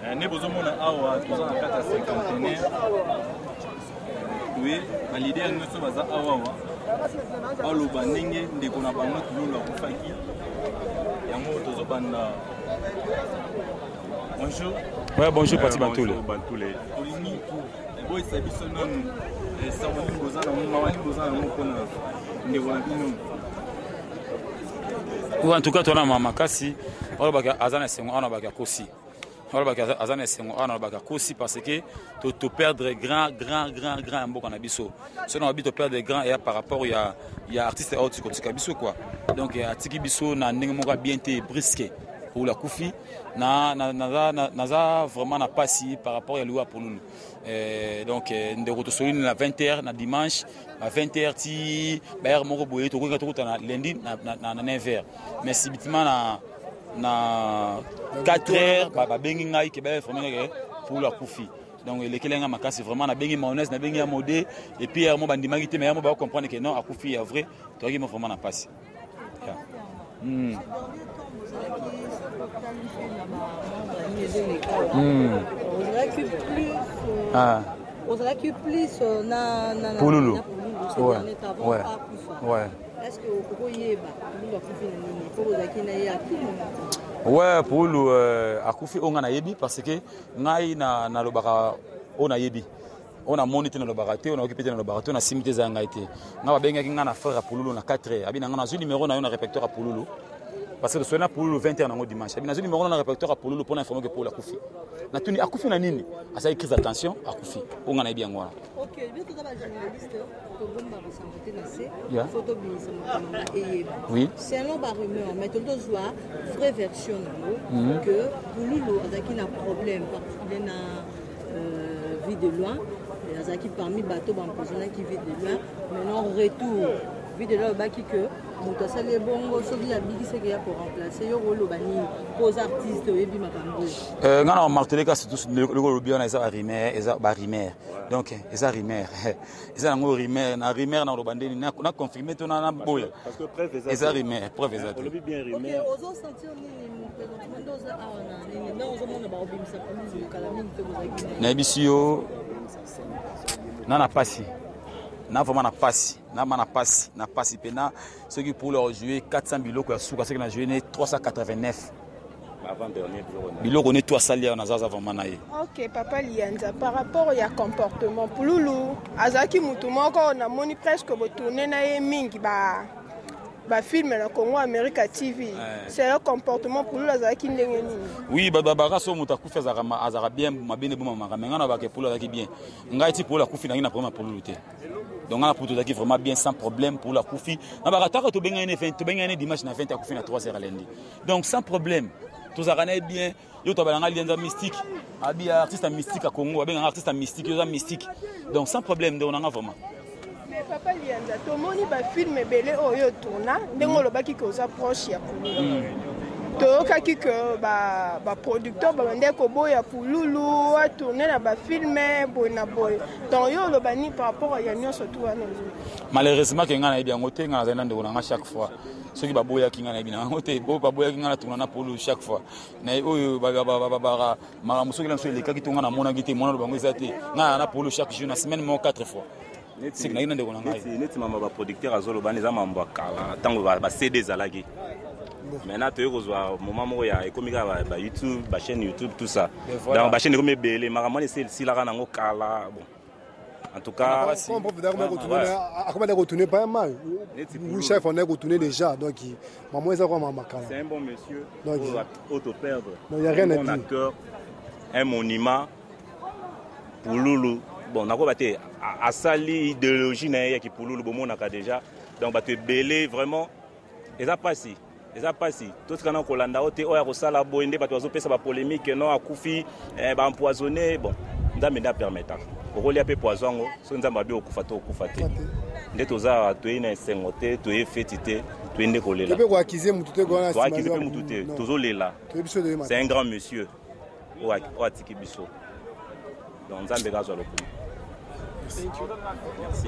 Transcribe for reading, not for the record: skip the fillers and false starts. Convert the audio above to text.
ne bozomona awa toza na kati ya cinquantenaire oui balide ya nyonso baza awawa baloba ndenge ndeko na bango tululu akufaki yango tozobanda. Bonjour. Ouais, bonjour Pati Bantoule. Tolingi boy sabiso non sawali bozana mawali bozana mokona ndeko na bino. Ou en tout cas tona mama kasi wala baka azana sengo ana baka kosi. Wala baka azana sengo ana baka kosi parce que to perdre grand mboka na biso. Sinon on habite perdre grand et par rapport il y a artiste autre côté biso quoi. Donc atiki biso na ndenge moko bien te brisqué pour la Koufi naza vraiment na passi par rapport à Loua pour nous. Donc de retour sur la 20h na dimanche à 20h ti ba moko boye to ko na lundi na 9h. Mais si bitima na 4h ba bengi ngai ke ba vraiment pour la Koufi. Donc les kelenga makasi vraiment na bengi mayonnaise na bengi amodé et puis mo bandimaki te mais mo ba comprendre que non a Koufi est vrai to ki mo vraiment na passi. plus Pouloulou. Ouais. Est-ce que vous ouais, Pouloulou a Koufi on a yebi parce que ngai na lobaka on a yebi. On a monité dans le baraté, on a occupé dans le baraté, on a simité za ngaité. Na ba benga kinga na faire à Pouloulou na 4h. Abi na ngana zu numéro na yo na répertoire à Pouloulou. Parce que le Pouloulou 20h na dimanche. Abi na zu numéro na répertoire à Pouloulou pour informer que pour la Koufi. Na tuni akufi na nini? Asa écrit attention à Koufi. On ngana bien ngwana. OK, bien tout d'abord journaliste to bomba ressentir na c'est photo bisa mukama et oui. C'est un long rumeur mais tout doit vraie version que Pouloulou a un problème parce qu'il a vie de loin. Qui parmi bateaux emprisonnés qui vivent de loin, maintenant retour vit de là baki que donc ça les bons ceux qui habitent c'est qu'il y a pour remplacer yo rôle bani aux artistes et puis makambo ngana martelé ka c'est tout le bien eza rimer eza ba rimer donc eza rimer eza ngo rimer na rimer na robandeni na confirmer to na boya parce que preuve eza rimer preuve eza on le bien rimer OK aux sentir ni présentement dans a ni non aux monde ba obimisa comme le calamine to bozaki na bisio na passi na vraiment na passi na passi pena ceux qui pour leur jouer 400 biloko ya suka ceux qui na joué 389 avant dernier biloko ne 300 lia na zaza vraiment na ye. OK papa Lianza par rapport au comportement Pouloulou azaki mutu moko na moni presque botourner na ye mingi ba film na Congo America TV c'est le comportement pour nous azaki ndenge nini. Oui ba so muta kufa azara bien mabene boma makamenga na ba ke pour azaki bien ngai ti pour la kufi na ina problème pour lutter donc on a pour tout azaki vraiment bien sans problème pour la kufi na ba kataka to benga ne dimanche na 20 ya kufi na 3h à lundi donc sans problème tous arana bien yo to balanga lienza mystique abi artiste mystique à Congo benga artiste mystique yo mystique donc sans problème donc on a vraiment. Mais papa Lianza to moni ba film belé oyo tourna ndengo lobaki ko za proche ya Pouloulou to kaki que ba producteur ba ndeko boya Pouloulou a tourner na ba film bona boy donc yo lobani par rapport à yanyo surtout à malheureusement que ngana bien ngote ngana za ndeko na chaque fois ceux qui ba boya ki ngana bien ngote bo ba boya ki ngana tourna na Pouloulou chaque fois na oyo ba mara musoki la mso le kaki to ngana mona gite mona bango ezate ngana na Pouloulou chaque jour na semaine mo 4 fois. C'est que naina ndeko na ngai neti mama ba producteur azolo baniza mambo kala tango ba CD zalaki maintenant tu kozwa moment moko ya ekomika ba YouTube ba chaîne YouTube tout ça donc ba chaîne comme belé makamani c'est la kana ngo kala bon en tout cas on peut dire retourner pas mal le chef on est retourné déjà donc maman ça quoi maman kala c'est un bon monsieur donc auto perdre il y a rien à dire acteur un monument pour Loulou. Bon, on a quoi à sali idéologie na qui pour Loulou bomonaka déjà donc ba te belé vraiment et ça passe tout ce qu'on a kolanda ote oya kosala boende ba to azopesa ba polémique non akufi ba empoisonné bon ndambe nda permettre okolia pe poison ngo so nzamba bi okufa te nde toza to ina sengote to e fetité to ende kolela pe ko accuser mutu te ko na to accuser pe mutu te tozolela c'est un grand monsieur o atiki biso donc nzambe gazwa lokumu. Merci.